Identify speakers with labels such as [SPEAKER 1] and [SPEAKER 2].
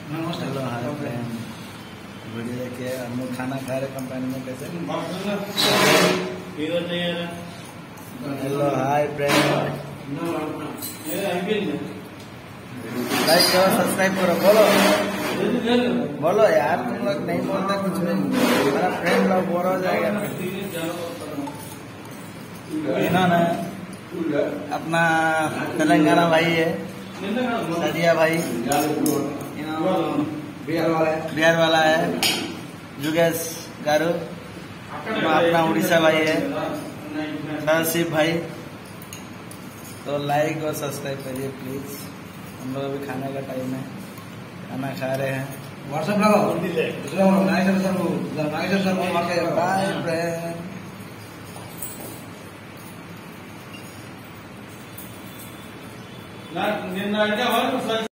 [SPEAKER 1] Hello hi friend, video देखिए। हम लोग खाना खा रहे कंपनी में। कैसे? हेलो हाय फ्रेंड, लाइक करो, सब्सक्राइब करो। बोलो यार, तुम लोग नहीं बोलते कुछ नहीं। हमारा फ्रेंड लोग बोर हो जाएगा। इन्होंने अपना तेलंगाना भाई है, सदिया भाई, बिहार वाला है, जुगेश गारू, अपना उड़ीसा भाई है, सरसिप भाई। तो लाइक और सब्सक्राइब करिए प्लीज। हम लोग अभी खाने का टाइम है, खाना खा रहे हैं।
[SPEAKER 2] व्हाट्सएप लगाओ, नागेश्वर सर
[SPEAKER 1] बाय फ्रेंड।
[SPEAKER 3] నిన్న అంటే